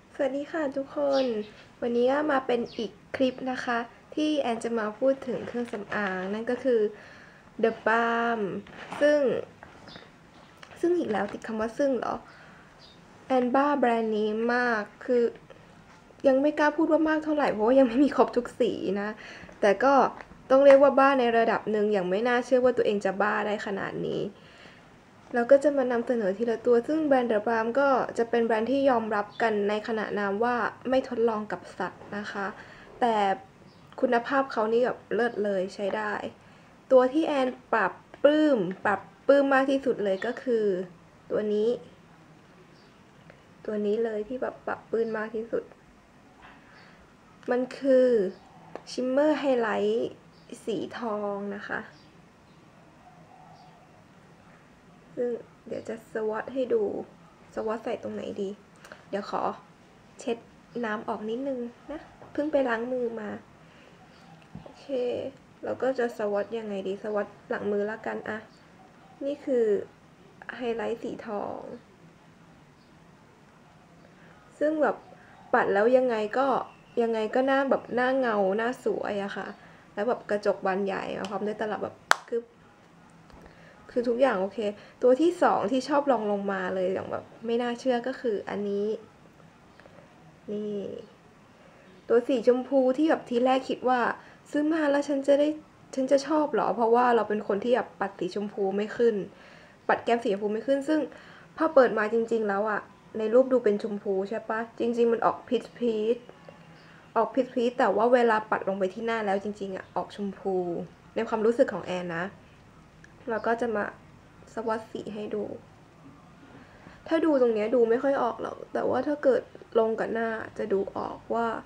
สวัสดีค่ะทุกคน วันนี้ก็มาเป็นอีกคลิปนะคะที่แอนจะมาพูดถึงเครื่องสำอางนั่นก็คือ The Balm ซึ่งอีกแล้วติดคำว่าซึ่งเหรอแอนบ้าแบรนด์นี้มากคือยังไม่กล้าพูดว่ามากเท่าไหร่เพราะว่ายังไม่มีครบทุกสีนะแต่ก็ต้องเรียกว่าบ้าในระดับหนึ่งอย่างไม่น่าเชื่อว่าตัวเองจะบ้าได้ขนาดนี้ เราก็จะมานำเสนอทีละตัวซึ่งแบรนด์เดอะบรามก็จะเป็นแบรนด์ที่ยอมรับกันในขณะนามว่าไม่ทดลองกับสัตว์นะคะแต่คุณภาพเขานี่แบบเลิศเลยใช้ได้ตัวที่แอนปรับปลื้มมากที่สุดเลยก็คือตัวนี้เลยที่แบบปรับปลื้มมากที่สุดมันคือชิมเมอร์ไฮไลท์สีทองนะคะซึ่งเดี๋ยวจะสวอตให้ดูสวอตใส่ตรงไหนดีเดี๋ยวขอเช็ดน้ำออกนิดนึงนะเพิ่งไปล้างมือมาโอเคเราก็จะสวอตยังไงดีสวอตหลังมือละกันอะนี่คือไฮไลท์สีทองซึ่งแบบปัดแล้วยังไงก็หน้าแบบหน้าเงาหน้าสวยอะค่ะแล้วแบบกระจกบานใหญ่มาพร้อมด้วยตลับแบบคือทุกอย่างโอเคตัวที่สองที่ชอบลงมาเลยอย่างแบบไม่น่าเชื่อก็คืออันนี้นี่ตัวสีชมพูที่แบบทีแรกคิดว่าซื้อมาแล้วฉันจะชอบหรอเพราะว่าเราเป็นคนที่แบบปัดสีชมพูไม่ขึ้นปัดแก้มสีชมพูไม่ขึ้นซึ่งพอเปิดมาจริงๆแล้วอะในรูปดูเป็นชมพูใช่ปะจริงๆมันออกพีชแต่ว่าเวลาปัดลงไปที่หน้าแล้วจริงๆอะออกชมพูในความรู้สึกของแอนนะแล้วก็จะมาสวอตสีให้ดู ถ้าดูตรงนี้ดูไม่ค่อยออกหรอก แต่ว่าถ้าเกิดลงกับหน้าจะดูออก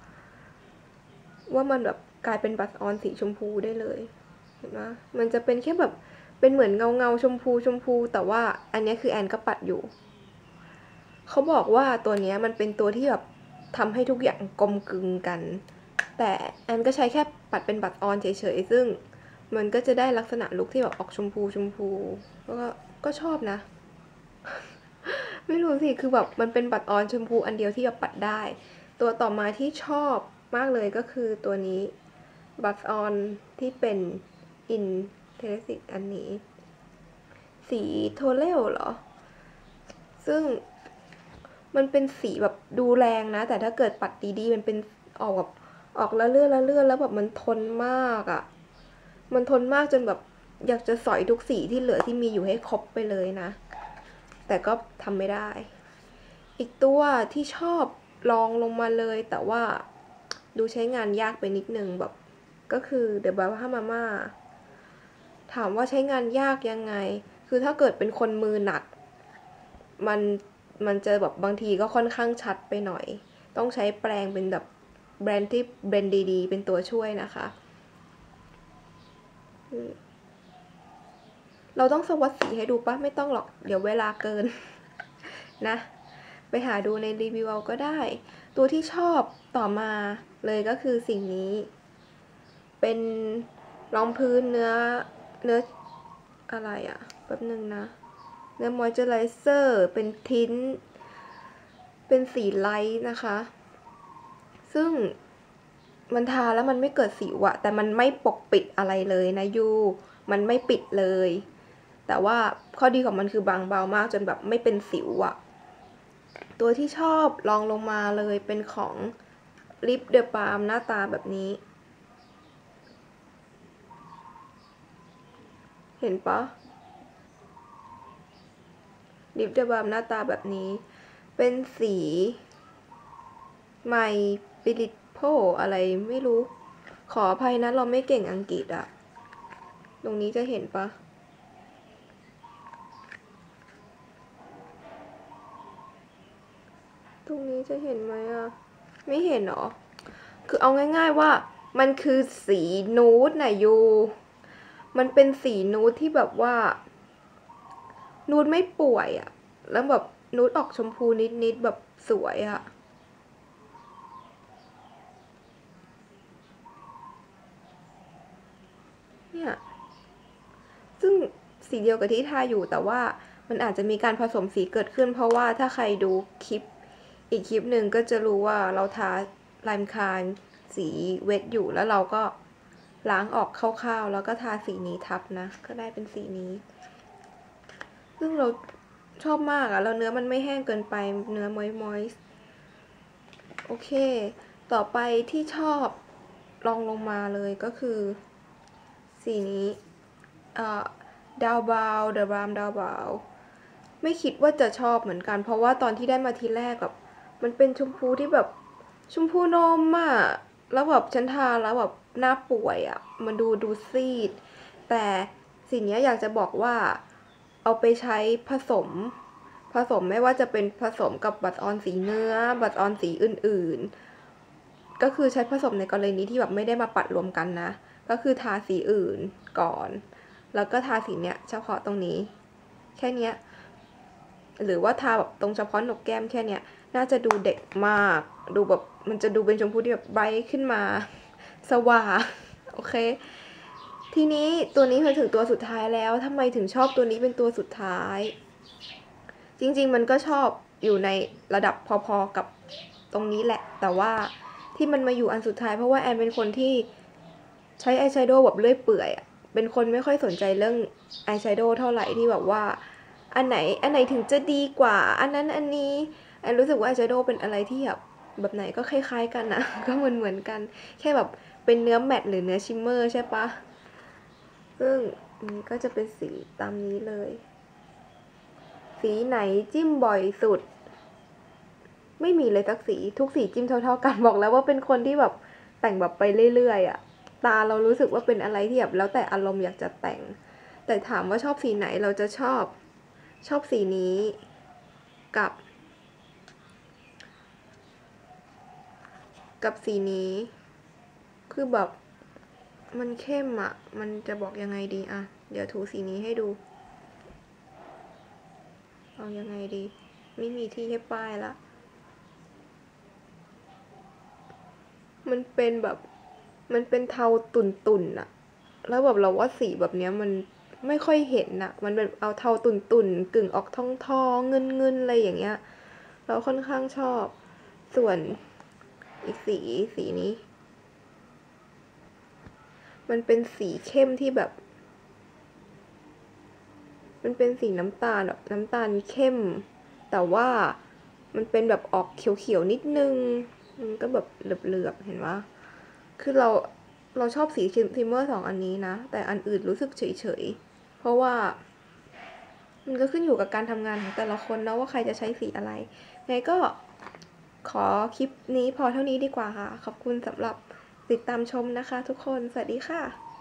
ว่ามันแบบกลายเป็นบัสออนสีชมพูได้เลย เห็นไหมมันจะเป็นแค่แบบเป็นเหมือนเงาชมพูแต่ว่าอันนี้คือแอนก็ปัดอยู่ เขาบอกว่าตัวนี้มันเป็นตัวที่แบบทำให้ทุกอย่างกลมกลืนกัน แต่แอนก็ใช้แค่ปัดเป็นบัสออนเฉยๆซึ่งมันก็จะได้ลักษณะลุคที่แบบออกชมพูแล้วก็ชอบนะ ไม่รู้สิคือแบบมันเป็นบัตรออนชมพูอันเดียวที่แบบปัดได้ ตัวต่อมาที่ชอบมากเลยก็คือตัวนี้บัตรออนที่เป็นอินเทเลสิกอันนี้สีโทเลลเหรอ ซึ่งมันเป็นสีแบบดูแรงนะ แต่ถ้าเกิดปัดดีๆมันเป็นออกแบบออกละเลื่อนแล้วแบบมันทนมากอะ่ะมันทนมากจนแบบอยากจะสอยทุกสีที่เหลือที่มีอยู่ให้ครบไปเลยนะ แต่ก็ทำไม่ได้ อีกตัวที่ชอบลองลงมาเลยแต่ว่าดูใช้งานยากไปนิดนึงแบบก็คือ The Bahama ถามว่าใช้งานยากยังไงคือถ้าเกิดเป็นคนมือหนักมันจะแบบบางทีก็ค่อนข้างชัดไปหน่อยต้องใช้แปรงเป็นแบบแบรนด์ที่แบรนด์ดีๆเป็นตัวช่วยนะคะเราต้องสวัสดสีให้ดูปะไม่ต้องหรอกเดี๋ยวเวลาเกินนะไปหาดูในรีวิวเอาก็ได้ตัวที่ชอบต่อมาเลยก็คือสิ่งนี้เป็นรองพื้นเนื้ออะไรอะแป๊บนึงนะเนื้อมอยเจอไรเซอร์เป็นทิ้นเป็นสีไลท์นะคะซึ่งมันทาแล้วมันไม่เกิดสิวอะแต่มันไม่ปกปิดอะไรเลยนะยูมันไม่ปิดเลยแต่ว่าข้อดีของมันคือบางเบามากจนแบบไม่เป็นสิวอะตัวที่ชอบลองลงมาเลยเป็นของลิปเดอะบาล์มหน้าตาแบบนี้เห็นปะลิปเดอะบาล์มหน้าตาแบบนี้เป็นสีไมปิลิโพอะไรไม่รู้ขออภัยนะเราไม่เก่งอังกฤษอะตรงนี้จะเห็นปะตรงนี้จะเห็นไหมอะไม่เห็นหรอคือเอาง่ายๆว่ามันคือสีนูดน่ะยูมันเป็นสีนูดที่แบบว่านูดไม่ป่วยอะแล้วแบบนูดออกชมพูนิดๆแบบสวยอะเนี่ยซึ่งสีเดียวกับที่ทาอยู่แต่ว่ามันอาจจะมีการผสมสีเกิดขึ้นเพราะว่าถ้าใครดูคลิปอีกคลิปหนึ่งก็จะรู้ว่าเราทาลายคานสีเวทอยู่แล้วเราก็ล้างออกคร่าวๆแล้วก็ทาสีนี้ทับนะก็ได้เป็นสีนี้ซึ่งเราชอบมากอะแล้วเนื้อมันไม่แห้งเกินไปเนื้อมอยส์โอเคต่อไปที่ชอบลองลงมาเลยก็คือสีนี้ดาวบาวเดอะบรามดาวบาวไม่คิดว่าจะชอบเหมือนกันเพราะว่าตอนที่ได้มาทีแรกแบบมันเป็นชมพูที่แบบชมพูนมอะแล้วแบบฉันทาแล้วแบบหน้าป่วยอะมันดูซีดแต่สิ่งนี้อยากจะบอกว่าเอาไปใช้ผสมไม่ว่าจะเป็นผสมกับบัตรออนสีเนื้อบัตรออนสีอื่นๆก็คือใช้ผสมในกรณีที่แบบไม่ได้มาปัดรวมกันนะก็คือทาสีอื่นก่อนแล้วก็ทาสีเนี้ยเฉพาะตรงนี้แค่เนี้ยหรือว่าทาแบบตรงเฉพาะหนกแก้มแค่เนี้ยน่าจะดูเด็กมากดูแบบมันจะดูเป็นชมพูที่แบบไบรท์ขึ้นมาสว่างโอเคทีนี้ตัวนี้มาถึงตัวสุดท้ายแล้วทำไมถึงชอบตัวนี้เป็นตัวสุดท้ายจริงๆมันก็ชอบอยู่ในระดับพอๆกับตรงนี้แหละแต่ว่าที่มันมาอยู่อันสุดท้ายเพราะว่าแอนเป็นคนที่ใช้อายแชโดว์แบบเลื่อยเปื่อยเป็นคนไม่ค่อยสนใจเรื่องอายแชโดว์เท่าไหร่ที่แบบว่าอันไหนถึงจะดีกว่าอันนั้นอันนี้แอนรู้สึกว่าอายแชโดว์เป็นอะไรที่แบบไหนก็คล้ายๆกันนะก็เหมือนกันแค่แบบเป็นเนื้อแมตต์หรือเนื้อชิมเมอร์ใช่ปะซึ่งนี่ก็จะเป็นสีตามนี้เลยสีไหนจิ้มบ่อยสุดไม่มีเลยสักสีทุกสีจิ้มเท่าๆกันบอกแล้วว่าเป็นคนที่แบบแต่งแบบไปเรื่อยๆอะตาเรารู้สึกว่าเป็นอะไรที่แบบแล้วแต่อารมณ์อยากจะแต่งแต่ถามว่าชอบสีไหนเราจะชอบสีนี้กับสีนี้คือแบบมันเข้มอะมันจะบอกยังไงดีอะเดี๋ยวถูสีนี้ให้ดูเอายังไงดีไม่มีที่ให้ป้ายละมันเป็นแบบมันเป็นเทาตุ่นๆอะแล้วแบบเราว่าสีแบบเนี้ยมันไม่ค่อยเห็นอะมันเป็นเอาเทาตุ่นๆกึ่งออกทองเงินอะไรอย่างเงี้ยเราค่อนข้างชอบส่วนอีกสีนี้มันเป็นสีเข้มที่แบบมันเป็นสีน้ำตาลแบบน้ำตาลเข้มแต่ว่ามันเป็นแบบออกเขียวๆนิดนึงมันก็แบบเหลือบๆเห็นปะคือเราชอบสีทิมเมอร์2 อันนี้นะแต่อันอื่นรู้สึกเฉยๆเพราะว่ามันก็ขึ้นอยู่กับการทำงานของแต่ละคนนะว่าใครจะใช้สีอะไรไงก็ขอคลิปนี้พอเท่านี้ดีกว่าค่ะขอบคุณสำหรับติดตามชมนะคะทุกคนสวัสดีค่ะ